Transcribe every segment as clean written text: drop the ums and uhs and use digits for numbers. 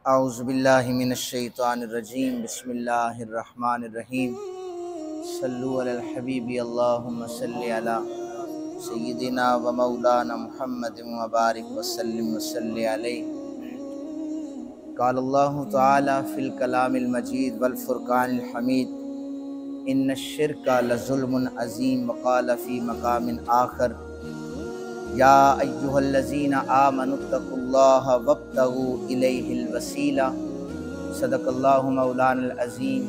اعوذ باللہ من الشیطان الرجیم بسم اللہ الرحمن الرحیم صلو علی الحبیب اللہم صلی علی سیدنا و مولانا محمد مبارک وسلم وصلی علیہ۔ قال اللہ تعالی فی الکلام المجید والفرقان الحمید ان الشرک لظلم عظیم، وقال فی مقام آخر یا ایہا الذین آمنوا اتقوا اللہ وابتغوا الیہ الوسیلہ۔ صدق اللہ مولانا العظیم۔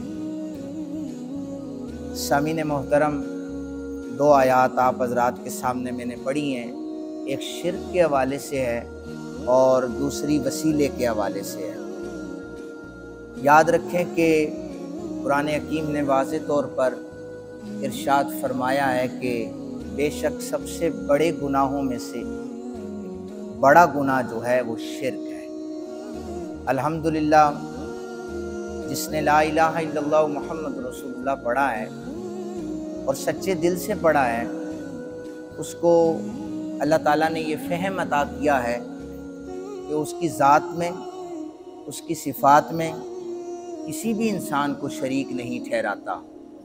سامعین محترم، دو آیات آپ حضرات کے سامنے میں نے پڑھی ہیں، ایک شرک کے حوالے سے ہے اور دوسری وسیلے کے حوالے سے ہے۔ یاد رکھیں کہ قرآن حکیم نے واضح طور پر ارشاد فرمایا ہے کہ بے شک سب سے بڑے گناہوں میں سے بڑا گناہ جو ہے وہ شرک ہے۔ الحمدللہ جس نے لا الہ الا اللہ محمد رسول اللہ پڑھا ہے اور سچے دل سے پڑھا ہے، اس کو اللہ تعالیٰ نے یہ فہم عطا کیا ہے کہ اس کی ذات میں، اس کی صفات میں کسی بھی انسان کو شریک نہیں ٹھہراتا۔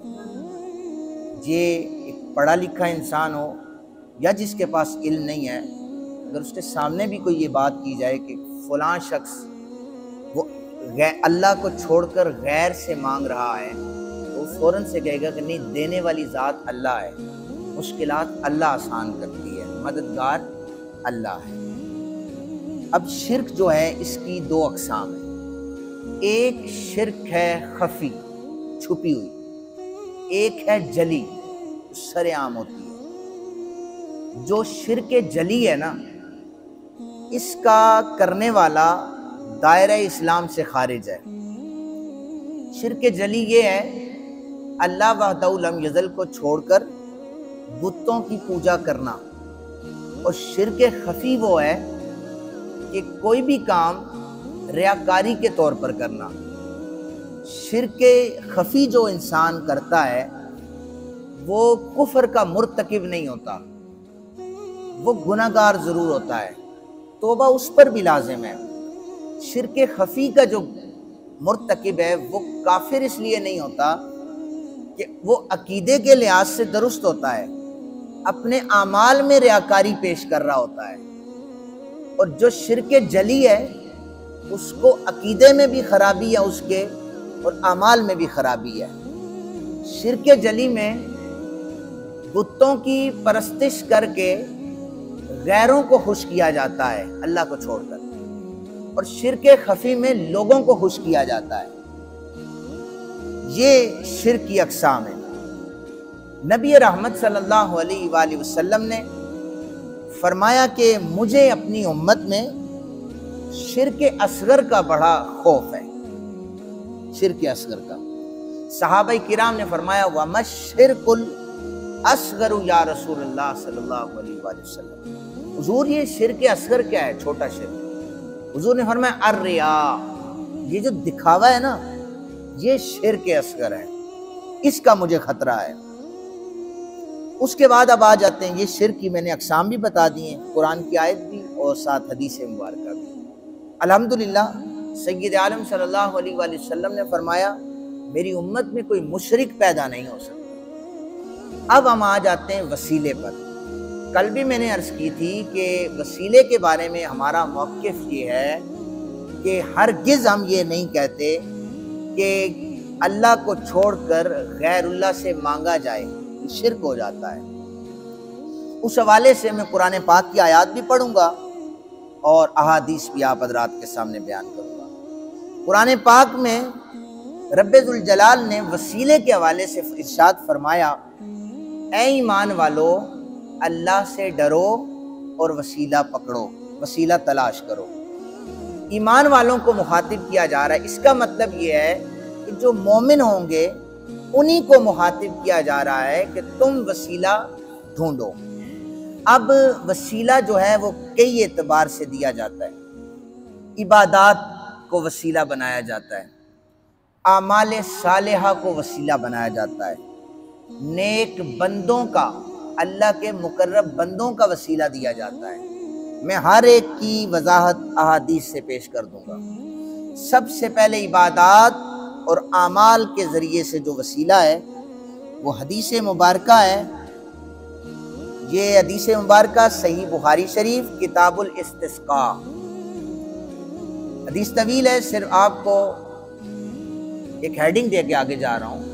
یہ ایک پڑھا لکھا انسان ہو یا جس کے پاس علم نہیں ہے، اگر اس کے سامنے بھی کوئی یہ بات کی جائے کہ فلاں شخص وہ اللہ کو چھوڑ کر غیر سے مانگ رہا ہے، تو وہ فوراً سے کہے گا کہ نہیں، دینے والی ذات اللہ ہے، مشکلات اللہ آسان کرتی ہے، مددگار اللہ ہے۔ اب شرک جو ہے اس کی دو اقسام ہیں، ایک شرک ہے خفی، چھپی ہوئی، ایک ہے جلی، سر عام ہوتی ہے۔ جو شرک جلی ہے نا، اس کا کرنے والا دائرہ اسلام سے خارج ہے۔ شرک جلی یہ ہے اللہ وحدہ لم یزل کو چھوڑ کر بتوں کی پوجا کرنا، اور شرک خفی وہ ہے کہ کوئی بھی کام ریاکاری کے طور پر کرنا۔ شرک خفی جو انسان کرتا ہے وہ کفر کا مرتکب نہیں ہوتا، وہ گناہگار ضرور ہوتا ہے، توبہ اس پر بھی لازم ہے۔ شرک خفی کا جو مرتکب ہے وہ کافر اس لیے نہیں ہوتا کہ وہ عقیدے کے لحاظ سے درست ہوتا ہے، اپنے اعمال میں ریاکاری پیش کر رہا ہوتا ہے۔ اور جو شرک جلی ہے اس کو عقیدے میں بھی خرابی ہے اس کے، اور اعمال میں بھی خرابی ہے۔ شرک جلی میں بتوں کی پرستش کر کے غیروں کو خوش کیا جاتا ہے اللہ کو چھوڑ کر، اور شرک خفی میں لوگوں کو خوش کیا جاتا ہے۔ یہ شرک کی اقسام ہیں۔ نبی رحمت صلی اللہ علیہ وآلہ وسلم نے فرمایا کہ مجھے اپنی امت میں شرک اصغر کا بڑا خوف ہے، شرک اصغر کا۔ صحابہ کرام نے فرمایا وَمَا الشِّرْكُ الْأَصْغَرُ یا رسول اللہ صلی اللہ علیہ وآلہ وسلم۔ حضور یہ شرک اصغر کیا ہے، چھوٹا شرک؟ حضور نے فرمایا الریا، یہ جو دکھاوا ہے نا، یہ شرک اصغر ہے، اس کا مجھے خطرہ ہے۔ اس کے بعد اب آ جاتے ہیں، یہ شرک کی میں نے اقسام بھی بتا دی ہیں، قرآن کی آیت بھی اور ساتھ حدیث مبارکہ بھی۔ الحمدللہ سید عالم صلی اللہ علیہ وآلہ وسلم نے فرمایا میری امت میں کوئی مشرک پیدا نہیں ہو سکتا۔ اب ہم آ جاتے ہیں وسیلے پر۔ کل بھی میں نے عرض کی تھی کہ وسیلے کے بارے میں ہمارا موقف یہ ہے کہ ہرگز ہم یہ نہیں کہتے کہ اللہ کو چھوڑ کر غیر اللہ سے مانگا جائے، شرک ہو جاتا ہے۔ اس حوالے سے میں قرآن پاک کی آیات بھی پڑھوں گا اور احادیث بھی آپ حضرات کے سامنے بیان کروں گا۔ قرآن پاک میں رب ذوالجلال نے وسیلے کے حوالے سے ارشاد فرمایا اے ایمان والو، اللہ سے ڈرو اور وسیلہ پکڑو، وسیلہ تلاش کرو۔ ایمان والوں کو مخاطب کیا جا رہا ہے، اس کا مطلب یہ ہے کہ جو مومن ہوں گے انہی کو مخاطب کیا جا رہا ہے کہ تم وسیلہ ڈھونڈو۔ اب وسیلہ جو ہے وہ کئی اعتبار سے دیا جاتا ہے۔ عبادات کو وسیلہ بنایا جاتا ہے، اعمال صالحہ کو وسیلہ بنایا جاتا ہے، نیک بندوں کا، اللہ کے مقرب بندوں کا وسیلہ دیا جاتا ہے۔ میں ہر ایک کی وضاحت احادیث سے پیش کر دوں گا۔ سب سے پہلے عبادات اور اعمال کے ذریعے سے جو وسیلہ ہے وہ حدیث مبارکہ ہے۔ یہ حدیث مبارکہ صحیح بخاری شریف کتاب الاستسقاء، حدیث طویل ہے، صرف آپ کو ایک ہیڈنگ دے کے آگے جا رہا ہوں۔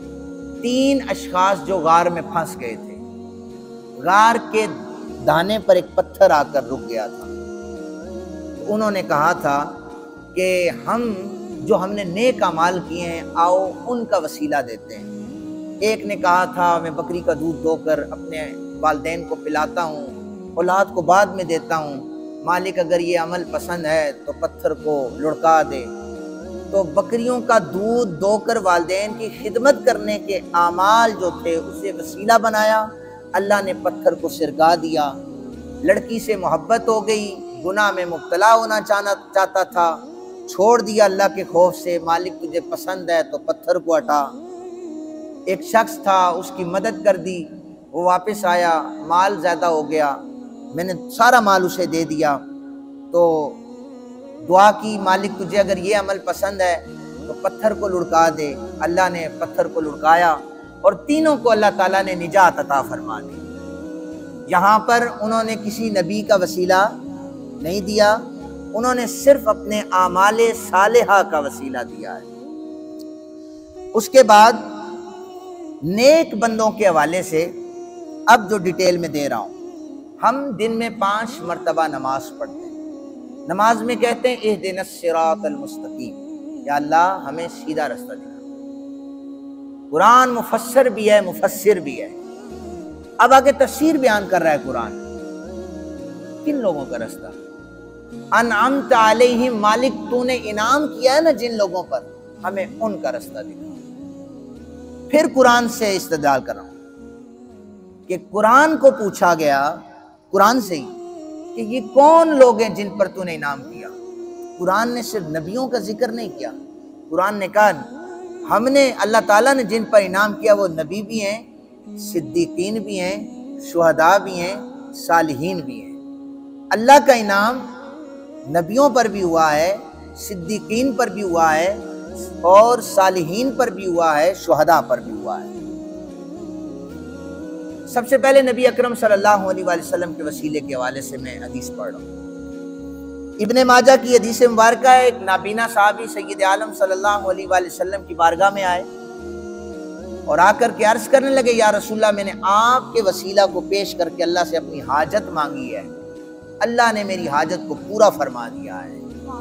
3 اشخاص جو غار میں پھنس گئے تھے، غار کے دانے پر ایک پتھر آ کر رک گیا تھا، انہوں نے کہا تھا کہ ہم نے نیک اعمال کیے ہیں، آؤ ان کا وسیلہ دیتے ہیں۔ ایک نے کہا تھا میں بکری کا دودھ دو کر اپنے والدین کو پلاتا ہوں، اولاد کو بعد میں دیتا ہوں، مالک اگر یہ عمل پسند ہے تو پتھر کو لڑکا دے۔ تو بکریوں کا دودھ دو کر والدین کی خدمت کرنے کے اعمال جو تھے اسے وسیلہ بنایا، اللہ نے پتھر کو سرگا دیا۔ لڑکی سے محبت ہو گئی، گناہ میں مبتلا ہونا چاہتا تھا، چھوڑ دیا اللہ کے خوف سے، مالک تجھے پسند ہے تو پتھر کو ہٹا۔ ایک شخص تھا، اس کی مدد کر دی، وہ واپس آیا، مال زیادہ ہو گیا، میں نے سارا مال اسے دے دیا، تو دعا کی مالک تجھے اگر یہ عمل پسند ہے تو پتھر کو لڑکا دے۔ اللہ نے پتھر کو لڑکایا اور تینوں کو اللہ تعالیٰ نے نجات عطا فرما دی۔ یہاں پر انہوں نے کسی نبی کا وسیلہ نہیں دیا، انہوں نے صرف اپنے اعمال صالحہ کا وسیلہ دیا ہے۔ اس کے بعد نیک بندوں کے حوالے سے اب جو ڈیٹیل میں دے رہا ہوں، ہم دن میں 5 مرتبہ نماز پڑھتے ہیں، نماز میں کہتے ہیں اہدنا الصراط المستقیم، یا اللہ ہمیں سیدھا رستہ دکھا۔ قرآن مفسر بھی ہے، مفسر بھی ہے۔ اب آگے تفسیر بیان کر رہا ہے قرآن، کن لوگوں کا رستہ؟ انعمت علیہم، مالک تو نے انعام کیا ہے نا جن لوگوں پر، ہمیں ان کا رستہ دکھا۔ پھر قرآن سے استدلال کر رہا ہوں کہ قرآن کو پوچھا گیا، قرآن سے ہی، کہ یہ کون لوگ ہیں جن پر تو نے انعام کیا۔ قرآن نے صرف نبیوں کا ذکر نہیں کیا، قرآن نے کہا ہم نے، اللہ تعالیٰ نے جن پر انعام کیا وہ نبی بھی ہیں، صدیقین بھی ہیں، شہداء بھی ہیں، صالحین بھی ہیں۔ اللہ کا انعام نبیوں پر بھی ہوا ہے، صدیقین پر بھی ہوا ہے، اور صالحین پر بھی ہوا ہے، شہداء پر بھی ہوا ہے۔ سب سے پہلے نبی اکرم صلی اللہ علیہ وآلہ وسلم کے وسیلے کے حوالے سے میں حدیث پڑھ رہا ہوں۔ ابن ماجہ کی حدیث مبارکہ ہے، ایک نابینا صحابی سید عالم صلی اللہ علیہ وآلہ وسلم کی بارگاہ میں آئے اور آ کر کے عرض کرنے لگے، یا رسول اللہ، میں نے آپ کے وسیلہ کو پیش کر کے اللہ سے اپنی حاجت مانگی ہے، اللہ نے میری حاجت کو پورا فرما دیا ہے۔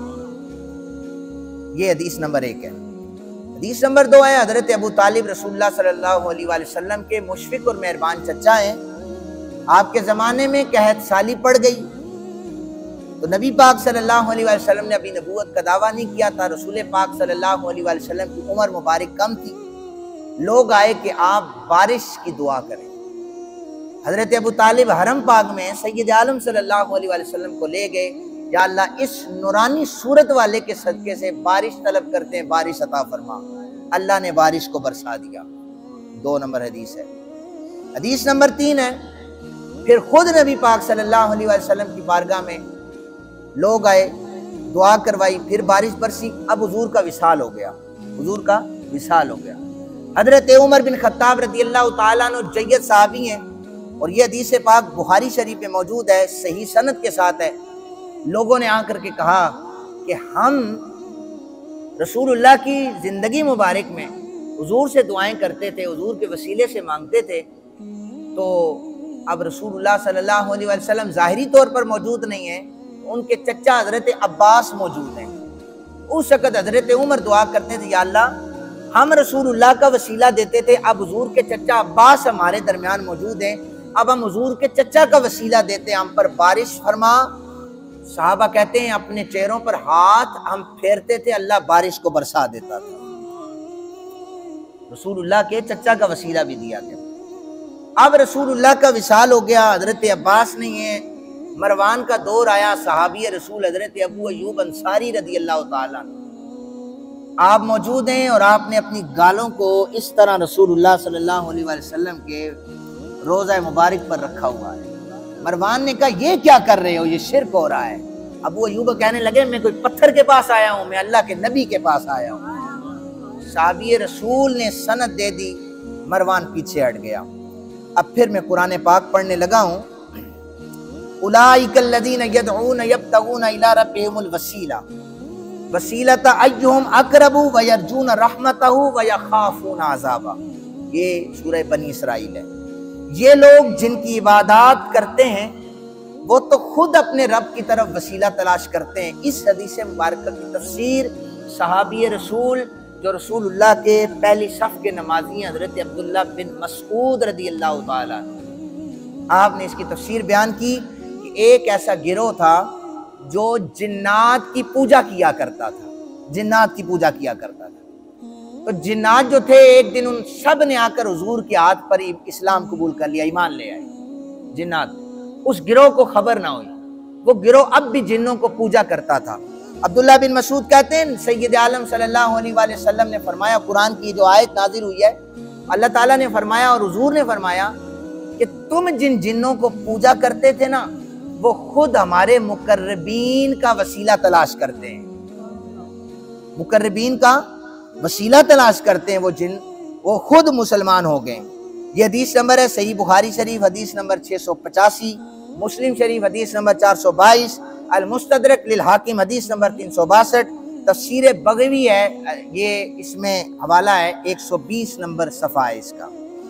یہ حدیث نمبر 1 ہے۔ حدیث نمبر 2 ہے، حضرت ابو طالب رسول اللہ صلی اللہ علیہ وآلہ وسلم کے مشفق اور مہربان چچا ہیں۔ آپ کے زمانے میں قحط سالی پڑ گئی تو نبی پاک صلی اللہ علیہ وآلہ وسلم نے ابھی نبوت کا دعویٰ نہیں کیا تھا، رسول پاک صلی اللہ علیہ وآلہ وسلم کی عمر مبارک کم تھی۔ لوگ آئے کہ آپ بارش کی دعا کریں۔ حضرت ابو طالب حرم پاک میں سید عالم صلی اللہ علیہ وآلہ وسلم کو لے گئے، یا اللہ اس نورانی صورت والے کے صدقے سے بارش طلب کرتے ہیں، بارش عطا فرما۔ اللہ نے بارش کو برسا دیا۔ 2 نمبر حدیث ہے۔ حدیث نمبر 3 ہے، پھر خود نبی پاک صلی اللہ علیہ وآلہ وسلم کی بارگاہ میں لوگ آئے، دعا کروائی، پھر بارش برسی، اب حضور کا وصال ہو گیا، حضور کا وصال ہو گیا۔ حضرت عمر بن خطاب رضی اللہ تعالیٰ عنہ جید صحابی ہیں، اور یہ حدیث پاک بخاری شریف میں موجود ہے، صحیح سند کے ساتھ ہے۔ لوگوں نے آ کر کے کہا کہ ہم رسول اللہ کی زندگی مبارک میں حضور سے دعائیں کرتے تھے، حضور کے وسیلے سے مانگتے تھے، تو اب رسول اللہ صلی اللہ علیہ وسلم ظاہری طور پر موجود نہیں ہیں، ان کے چچا حضرت عباس موجود ہیں۔ اس وقت حضرت عمر دعا کرتے تھے، یا اللہ ہم رسول اللہ کا وسیلہ دیتے تھے، اب حضور کے چچا عباس ہمارے درمیان موجود ہیں، اب ہم حضور کے چچا کا وسیلہ دیتے ہیں، ہم پر بارش فرما۔ صحابہ کہتے ہیں اپنے چہروں پر ہاتھ ہم پھیرتے تھے، اللہ بارش کو برسا دیتا تھا۔ رسول اللہ کے چچا کا وسیلہ بھی دیا گیا۔ اب رسول اللہ کا وصال ہو گیا، حضرت عباس نہیں ہے، مروان کا دور آیا، صحابی رسول حضرت ابو ایوب انصاری رضی اللہ تعالیٰ عنہ آپ موجود ہیں، اور آپ نے اپنی گالوں کو اس طرح رسول اللہ صلی اللہ علیہ وسلم کے روضہ مبارک پر رکھا ہوا ہے۔ مروان نے کہا یہ کیا کر رہے ہو، یہ شرک ہو رہا ہے۔ ابو ایوب کہنے لگے میں کوئی پتھر کے پاس آیا ہوں، میں اللہ کے نبی کے پاس آیا ہوں۔ صحابی رسول نے سند دے دی، مروان پیچھے ہٹ گیا۔ اب پھر میں قرآن پاک پڑھنے لگا ہوں۔ اولئک الذین یدعون یبتغون الی ربہم الوسیلہ وسیلۃ ایہم اقرب ویرجون رحمتہ ویخافون عذابہ۔ یہ سورہ بنی اسرائیل ہے۔ یہ لوگ جن کی عبادات کرتے ہیں وہ تو خود اپنے رب کی طرف وسیلہ تلاش کرتے ہیں۔ اس حدیث مبارکہ کی تفسیر صحابی رسول جو رسول اللہ کے پہلی صف کے نمازی ہیں حضرت عبداللہ بن مسعود رضی اللہ تعالیٰ، آپ نے اس کی تفسیر بیان کی کہ ایک ایسا گروہ تھا جو جنات کی پوجا کیا کرتا تھا، جنات کی پوجا کیا کرتا تھا۔ تو جنات جو تھے ایک دن ان سب نے آ کر حضور کے ہاتھ پر اسلام قبول کر لیا، ایمان لے آئے جنات۔ اس گروہ کو خبر نہ ہوئی، وہ گروہ اب بھی جنوں کو پوجا کرتا تھا۔ عبداللہ بن مسعود کہتے ہیں سید عالم صلی اللہ علیہ وآلہ وسلم نے فرمایا، قرآن کی جو آیت نازل ہوئی ہے، اللہ تعالیٰ نے فرمایا اور حضور نے فرمایا کہ تم جن جنوں کو پوجا کرتے تھے نا، وہ خود ہمارے مقربین کا وسیلہ تلاش کرتے ہیں، مقربین کا وسیلہ تلاش کرتے ہیں وہ جن، وہ خود مسلمان ہو گئے۔ یہ حدیث نمبر ہے صحیح بخاری شریف حدیث نمبر 685، مسلم شریف حدیث نمبر 422، المستدرک للحاکم حدیث نمبر 362، تفسیر بغوی ہے، یہ اس میں حوالہ ہے 120 نمبر صفحہ ہے اس کا۔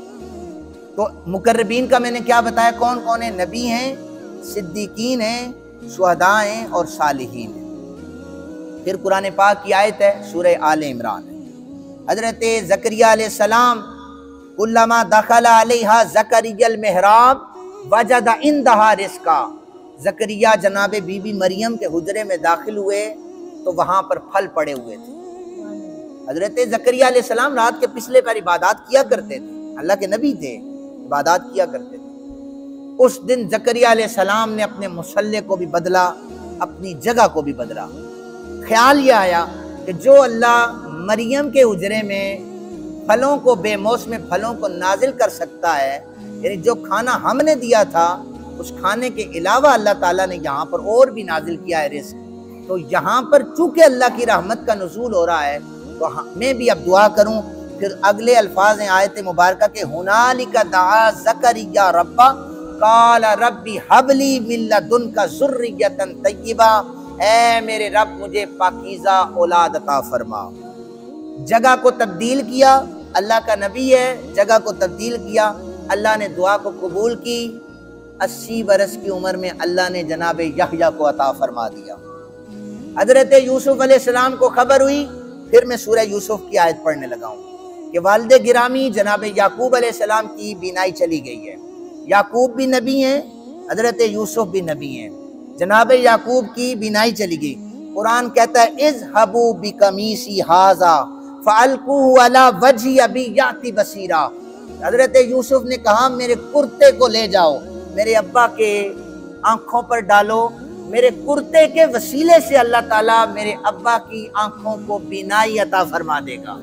تو مقربین کا میں نے کیا بتایا، کون کون ہیں؟ نبی ہیں، صدیقین ہیں، شہداء ہیں اور صالحین ہیں۔ پھر قرآن پاک کی آیت ہے سورہ آل عمران، حضرت زکریا علیہ السلام کلما دخل علیہا زکریا المحراب وجد عندہا رزقا۔ زکریا جناب بی بی مریم کے حجرے میں داخل ہوئے تو وہاں پر پھل پڑے ہوئے تھے۔ حضرت زکریا علیہ السلام رات کے پچھلے پر عبادات کیا کرتے تھے، اللہ کے نبی تھے، عبادات کیا کرتے تھے۔ اس دن زکریا علیہ السلام نے اپنے مصلی کو بھی بدلا، اپنی جگہ کو بھی بدلا۔ خیال یہ آیا کہ جو اللہ مریم کے حجرے میں پھلوں کو، بے موسم پھلوں کو نازل کر سکتا ہے، یعنی جو کھانا ہم نے دیا تھا اس کھانے کے علاوہ اللہ تعالیٰ نے یہاں پر اور بھی نازل کیا ہے رزق، تو یہاں پر چونکہ اللہ کی رحمت کا نزول ہو رہا ہے تو میں بھی اب دعا کروں۔ پھر اگلے الفاظ ہیں آیت مبارکہ کے، ہنالک دعا زکریا ربہ قال ربی حب لی من لدنک ذریۃ طیبہ، اے میرے رب مجھے پاکیزہ اولاد عطا فرما۔ جگہ کو تبدیل کیا، اللہ کا نبی ہے، جگہ کو تبدیل کیا، اللہ نے دعا کو قبول کی۔ 80 برس کی عمر میں اللہ نے جناب یحییٰ کو عطا فرما دیا۔ حضرت یوسف علیہ السلام کو خبر ہوئی، پھر میں سورہ یوسف کی آیت پڑھنے لگا ہوں کہ والد گرامی جناب یعقوب علیہ السلام کی بینائی چلی گئی ہے۔ یعقوب بھی نبی ہیں، حضرت یوسف بھی نبی ہیں، جناب یعقوب کی بینائی چلی گئی۔ قرآن کہتا ہے اذهبوا بقمیصی ھذا فالقوه علی وجہ ابی یأتی بصیرا۔ حضرت یوسف نے کہا میرے کرتے کو لے جاؤ، میرے ابا کے آنکھوں پر ڈالو، میرے کرتے کے وسیلے سے اللہ تعالیٰ میرے ابا کی آنکھوں کو بینائی عطا فرما دے گا۔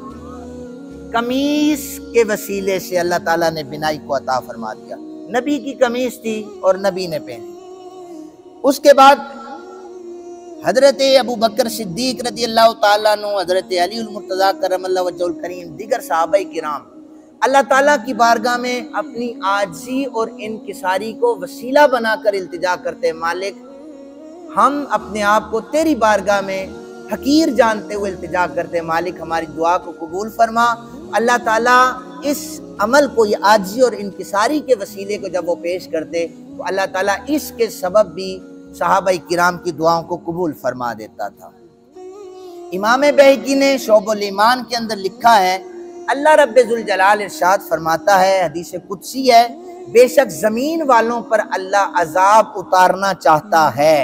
قمیص کے وسیلے سے اللہ تعالیٰ نے بینائی کو عطا فرما دیا۔ نبی کی قمیص تھی اور نبی نے پہنی۔ اس کے بعد حضرت ابو بکر صدیق رضی اللہ تعالیٰ عنہ، حضرت علی المرتضیٰ کرم اللہ وجہہ الکریم، دیگر صحابہ کرام اللہ تعالیٰ کی بارگاہ میں اپنی عاجزی اور انکساری کو وسیلہ بنا کر التجا کرتے، مالک ہم اپنے آپ کو تیری بارگاہ میں حقیر جانتے ہوئے التجا کرتے، مالک ہماری دعا کو قبول فرما۔ اللہ تعالیٰ اس عمل کو، یہ عاجزی اور انکساری کے وسیلے کو جب وہ پیش کرتے تو اللہ تعالیٰ اس کے سبب بھی صحابہ کرام کی دعاؤں کو قبول فرما دیتا تھا۔ امام بہقی نے شعب الایمان کے اندر لکھا ہے، اللہ رب ذوالجلال ارشاد فرماتا ہے، حدیث قدسی ہے، بے شک زمین والوں پر اللہ عذاب اتارنا چاہتا ہے،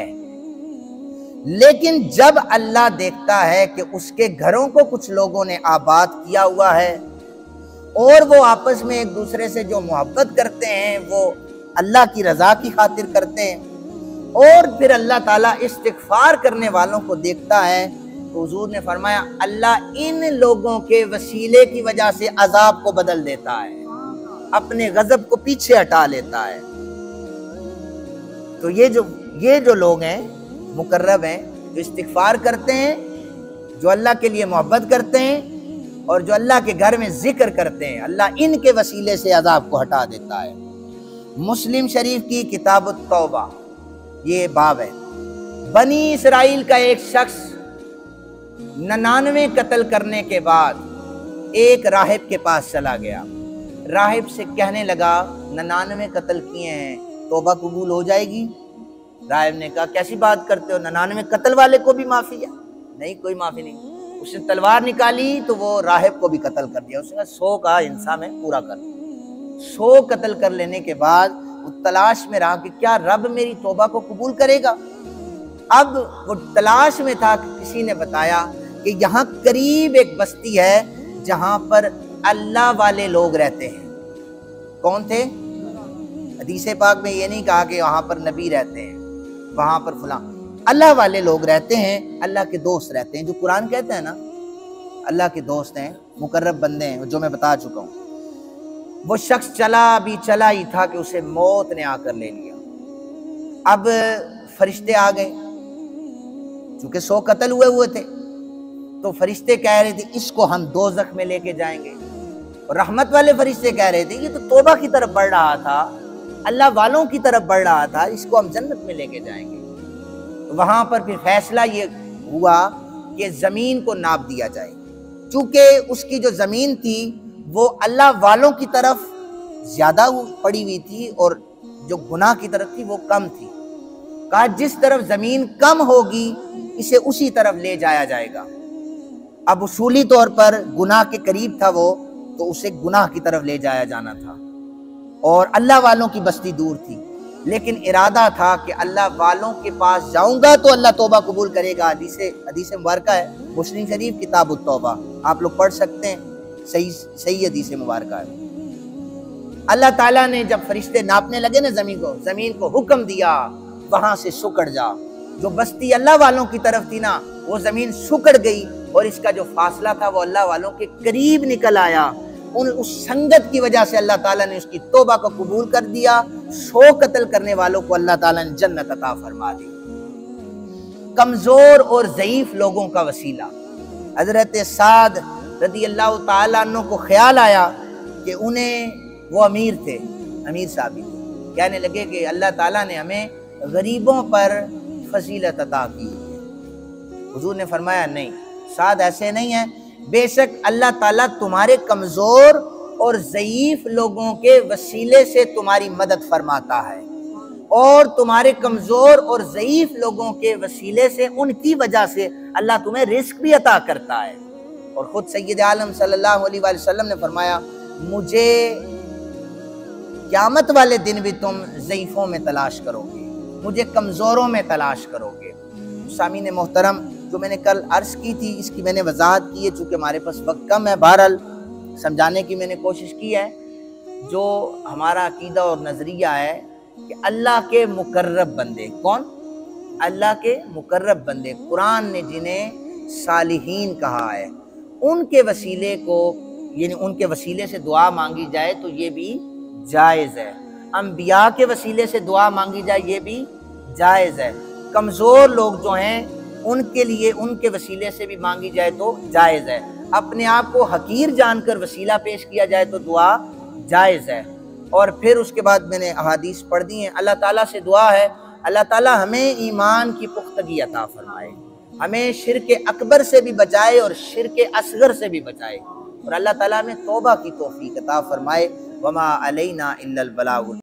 لیکن جب اللہ دیکھتا ہے کہ اس کے گھروں کو کچھ لوگوں نے آباد کیا ہوا ہے اور وہ آپس میں ایک دوسرے سے جو محبت کرتے ہیں وہ اللہ کی رضا کی خاطر کرتے ہیں، اور پھر اللہ تعالیٰ استغفار کرنے والوں کو دیکھتا ہے، تو حضور نے فرمایا اللہ ان لوگوں کے وسیلے کی وجہ سے عذاب کو بدل دیتا ہے، اپنے غضب کو پیچھے ہٹا لیتا ہے۔ تو یہ جو لوگ ہیں مقرب ہیں، جو استغفار کرتے ہیں، جو اللہ کے لیے محبت کرتے ہیں اور جو اللہ کے گھر میں ذکر کرتے ہیں، اللہ ان کے وسیلے سے عذاب کو ہٹا دیتا ہے۔ مسلم شریف کی کتاب التوبہ یہ باب ہے۔ بنی اسرائیل کا ایک شخص 99 قتل کرنے کے بعد ایک راہب کے پاس چلا گیا، راہب سے کہنے لگا 99 قتل کیے ہیں، توبہ قبول ہو جائے گی؟ راہب نے کہا کیسی بات کرتے ہو، 99 قتل والے کو بھی معافی ہے؟ نہیں، کوئی معافی نہیں۔ اس نے تلوار نکالی تو وہ راہب کو بھی قتل کر دیا۔ اس نے کہا 100 کا انسان میں پورا کر۔ 100 قتل کر لینے کے بعد وہ تلاش میں رہا کہ کیا رب میری توبہ کو قبول کرے گا۔ اب وہ تلاش میں تھا کہ کسی نے بتایا کہ یہاں قریب ایک بستی ہے جہاں پر اللہ والے لوگ رہتے ہیں۔ کون تھے؟ حدیث پاک میں یہ نہیں کہا کہ وہاں پر نبی رہتے ہیں، وہاں پر فلاں، اللہ والے لوگ رہتے ہیں، اللہ کے دوست رہتے ہیں، جو قرآن کہتا ہے نا اللہ کے دوست ہیں، مقرب بندے ہیں، جو میں بتا چکا ہوں۔ وہ شخص چلا ہی تھا کہ اسے موت نے آ کر لے لیا۔ اب فرشتے آ گئے، چونکہ 100 قتل ہوئے تھے، تو فرشتے کہہ رہے تھے اس کو ہم دوزخ میں لے کے جائیں گے، اور رحمت والے فرشتے کہہ رہے تھے یہ تو توبہ کی طرف بڑھ رہا تھا، اللہ والوں کی طرف بڑھ رہا تھا، اس کو ہم جنت میں لے کے جائیں گے۔ وہاں پر پھر فیصلہ یہ ہوا کہ زمین کو ناپ دیا جائے، چونکہ اس کی جو زمین تھی وہ اللہ والوں کی طرف زیادہ پڑی ہوئی تھی اور جو گناہ کی طرف تھی وہ کم تھی۔ کہا جس طرف زمین کم ہوگی اسے اسی طرف لے جایا جائے گا۔ اب اصولی طور پر گناہ کے قریب تھا وہ، تو اسے گناہ کی طرف لے جایا جانا تھا، اور اللہ والوں کی بستی دور تھی، لیکن ارادہ تھا کہ اللہ والوں کے پاس جاؤں گا تو اللہ توبہ قبول کرے گا۔ حدیث مبارکہ ہے مسلم شریف کتاب التوبہ، آپ لوگ پڑھ سکتے ہیں، صحیح حدیث مبارکہ ہے۔ اللہ تعالیٰ نے جب فرشتے ناپنے لگے نا زمین کو حکم دیا وہاں سے سکڑ جا۔ جو بستی اللہ والوں کی طرف تھی نا وہ زمین سکڑ گئی، اور اس کا جو فاصلہ تھا وہ اللہ والوں کے قریب نکل آیا۔ اس سنگت کی وجہ سے اللہ تعالیٰ نے اس کی توبہ کو قبول کر دیا۔ 100 قتل کرنے والوں کو اللہ تعالیٰ نے جنت عطا فرما دی۔ کمزور اور ضعیف لوگوں کا وسیلہ، حضرت سعد رضی اللہ تعالیٰ عنہ کو خیال آیا کہ وہ امیر تھے، امیر صاحب تھے، کہنے لگے کہ اللہ تعالیٰ نے ہمیں غریبوں پر فضیلت عطا کی ہے۔ حضور نے فرمایا نہیں سعد، ایسے نہیں ہے، بے شک اللہ تعالیٰ تمہارے کمزور اور ضعیف لوگوں کے وسیلے سے تمہاری مدد فرماتا ہے، اور تمہارے کمزور اور ضعیف لوگوں کے وسیلے سے ان کی وجہ سے اللہ تمہیں رزق بھی عطا کرتا ہے۔ اور خود سید عالم صلی اللہ علیہ وآلہ وسلم نے فرمایا مجھے قیامت والے دن بھی تم ضعیفوں میں تلاش کرو گے، مجھے کمزوروں میں تلاش کرو گے۔ سامعین محترم، جو میں نے کل عرض کی تھی اس کی میں نے وضاحت کی ہے، چونکہ ہمارے پاس وقت کم ہے، بہرحال سمجھانے کی میں نے کوشش کی ہے۔ جو ہمارا عقیدہ اور نظریہ ہے کہ اللہ کے مقرب بندے، کون؟ اللہ کے مقرب بندے، قرآن نے جنہیں صالحین کہا ہے، ان کے وسیلے کو، یعنی ان کے وسیلے سے دعا مانگی جائے تو یہ بھی جائز ہے۔ انبیاء کے وسیلے سے دعا مانگی جائے یہ بھی جائز ہے۔ کمزور لوگ جو ہیں ان کے لیے ان کے وسیلے سے بھی مانگی جائے تو جائز ہے۔ اپنے آپ کو حقیر جان کر وسیلہ پیش کیا جائے تو دعا جائز ہے۔ اور پھر اس کے بعد میں نے احادیث پڑھ دی ہیں۔ اللہ تعالیٰ سے دعا ہے اللہ تعالیٰ ہمیں ایمان کی پختگی عطا فرمائے، ہمیں شرک اکبر سے بھی بچائے اور شرک اصغر سے بھی بچائے، اور اللہ تعالیٰ ہمیں توبہ کی توفیق عطا فرمائے۔ وما علینا الا البلاغ۔